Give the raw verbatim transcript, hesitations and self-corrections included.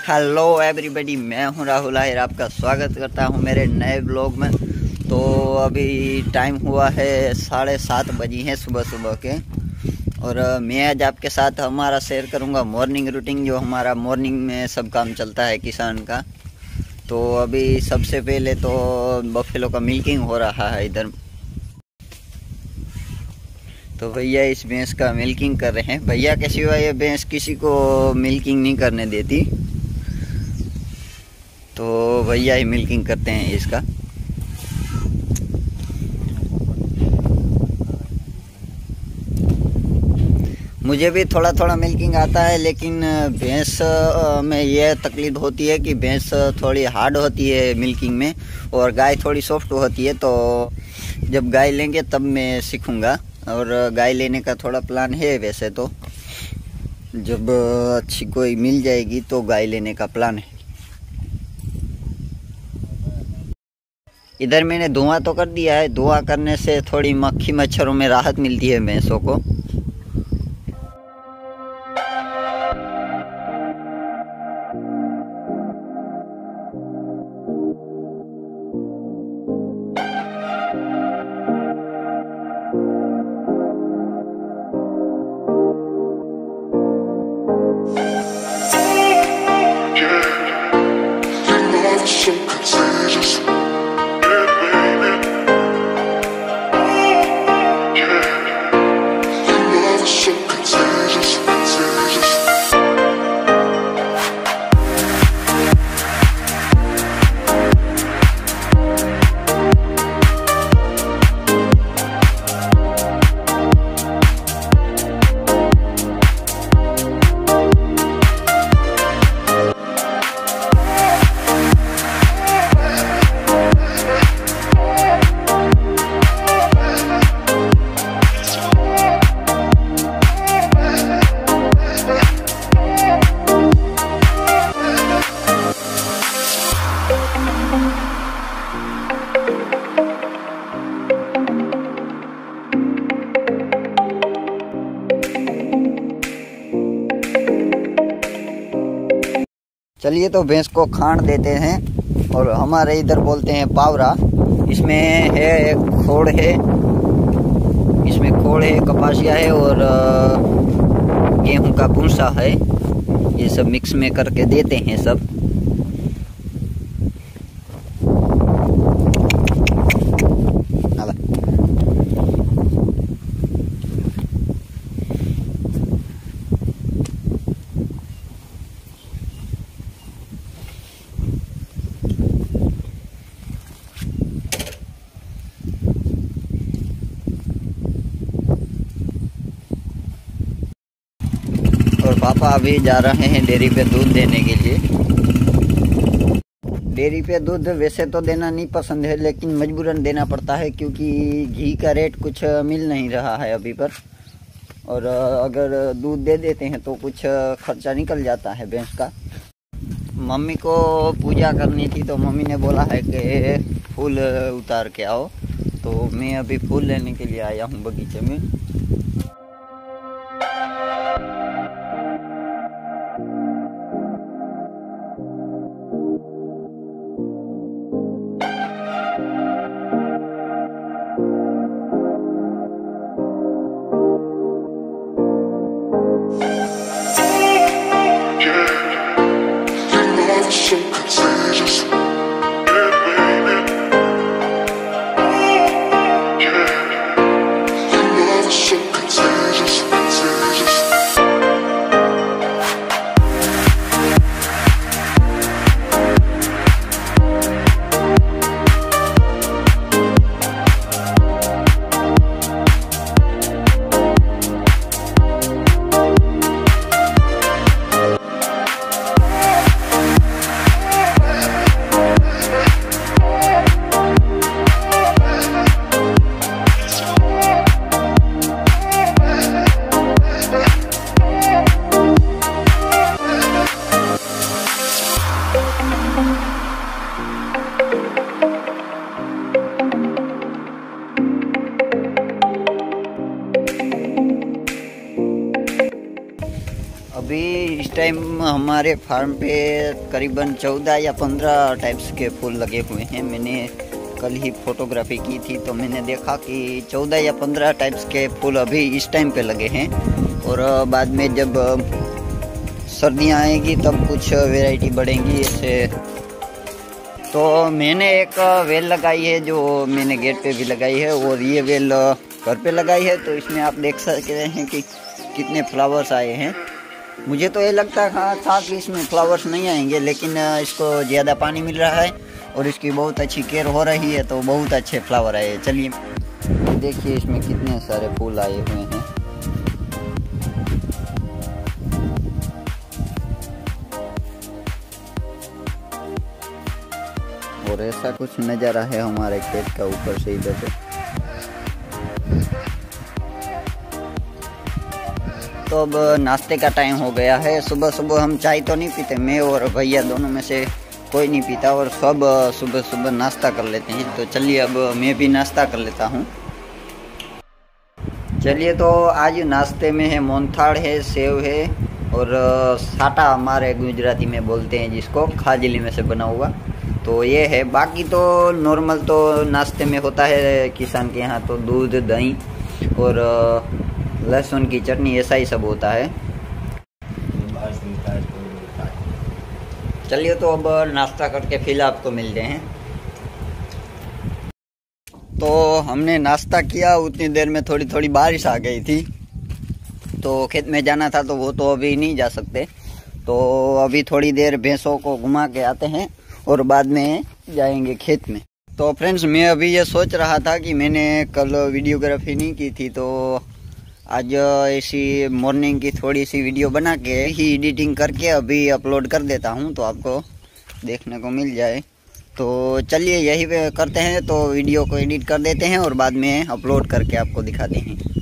Hello everybody, मैं हूं राहुल आहिर। आपका स्वागत करता हूं मेरे नए ब्लॉग में। तो अभी टाइम हुआ है साढ़े सात बजी हैं सुबह सुबह के, और मैं आज आपके साथ हमारा शेयर करूंगा मॉर्निंग रूटीन, जो हमारा मॉर्निंग में सब काम चलता है किसान का। तो अभी सबसे पहले तो बफेलो का मिल्किंग हो रहा है इधर। तो भैया इस भैंस का मिल्किंग कर रहे हैं। भैया के सिवा ये भैंस किसी को मिल्किंग नहीं करने देती, तो भैया ही मिल्किंग करते हैं इसका। मुझे भी थोड़ा थोड़ा मिल्किंग आता है, लेकिन भैंस में यह तकलीफ होती है कि भैंस थोड़ी हार्ड होती है मिल्किंग में, और गाय थोड़ी सॉफ्ट होती है। तो जब गाय लेंगे तब मैं सीखूँगा, और गाय लेने का थोड़ा प्लान है वैसे तो। जब अच्छी कोई मिल जाएगी तो गाय लेने का प्लान है। इधर मैंने धुआं तो कर दिया है। धुआं करने से थोड़ी मक्खी मच्छरों में राहत मिलती है भैंसों को। So contagious. चलिए तो भैंस को खांड देते हैं, और हमारे इधर बोलते हैं पावरा। इसमें है एक खोड़ है, इसमें खोड़ है, कपासिया है, और गेहूं का भूसा है। ये सब मिक्स में करके देते हैं सब। और पापा अभी जा रहे हैं डेयरी पे दूध देने के लिए। डेयरी पे दूध वैसे तो देना नहीं पसंद है, लेकिन मजबूरन देना पड़ता है, क्योंकि घी का रेट कुछ मिल नहीं रहा है अभी पर। और अगर दूध दे देते हैं तो कुछ खर्चा निकल जाता है भैंस का। मम्मी को पूजा करनी थी, तो मम्मी ने बोला है कि फूल उतार के आओ। तो मैं अभी फूल लेने के लिए आया हूँ बगीचे में। So contagious. Yeah, your love is so contagious. Time हमारे फार्म पे करीबन चौदह या पंद्रह टाइप्स के फूल लगे हुए हैं। मैंने कल ही फोटोग्राफी की थी तो मैंने देखा कि चौदह या पंद्रह टाइप्स के फूल अभी इस टाइम पे लगे हैं, और बाद में जब सर्दियाँ आएगी तब कुछ वैरायटी बढ़ेंगी ऐसे। तो मैंने एक वेल लगाई है जो मैंने गेट पे भी लगाई है, और ये वेल घर पे लगाई है। तो इसमें आप देख सकते हैं कि कितने फ्लावर्स आए हैं। मुझे तो ये लगता था कि इसमें फ्लावर्स नहीं आएंगे, लेकिन इसको ज़्यादा पानी मिल रहा है और इसकी बहुत अच्छी केयर हो रही है तो बहुत अच्छे फ्लावर आए। चलिए देखिए इसमें कितने सारे फूल आए हुए हैं। और ऐसा कुछ नज़ारा है हमारे खेत का ऊपर से इधर से। तो अब नाश्ते का टाइम हो गया है। सुबह सुबह हम चाय तो नहीं पीते, मैं और भैया दोनों में से कोई नहीं पीता, और सब सुबह सुबह नाश्ता कर लेते हैं। तो चलिए अब मैं भी नाश्ता कर लेता हूँ। चलिए तो आज नाश्ते में है मोहनथाल है, सेव है, और साटा हमारे गुजराती में बोलते हैं जिसको, खाजली में से बना हुआ। तो ये है। बाकी तो नॉर्मल तो नाश्ते में होता है किसान के यहाँ, तो दूध दही और लहसुन की चटनी ऐसा ही सब होता है। चलिए तो अब नाश्ता करके फिर आपको मिलते हैं। तो हमने नाश्ता किया, उतनी देर में थोड़ी थोड़ी बारिश आ गई थी, तो खेत में जाना था तो वो तो अभी नहीं जा सकते। तो अभी थोड़ी देर भैंसों को घुमा के आते हैं और बाद में जाएंगे खेत में। तो फ्रेंड्स मैं अभी ये सोच रहा था कि मैंने कल वीडियोग्राफी नहीं की थी, तो आज ऐसी मॉर्निंग की थोड़ी सी वीडियो बना के ही एडिटिंग करके अभी अपलोड कर देता हूं तो आपको देखने को मिल जाए। तो चलिए यही करते हैं, तो वीडियो को एडिट कर देते हैं और बाद में अपलोड करके आपको दिखाते हैं।